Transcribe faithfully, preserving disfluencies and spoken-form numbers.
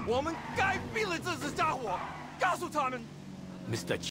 我们该毙了这只家伙，告诉他们 ，Mister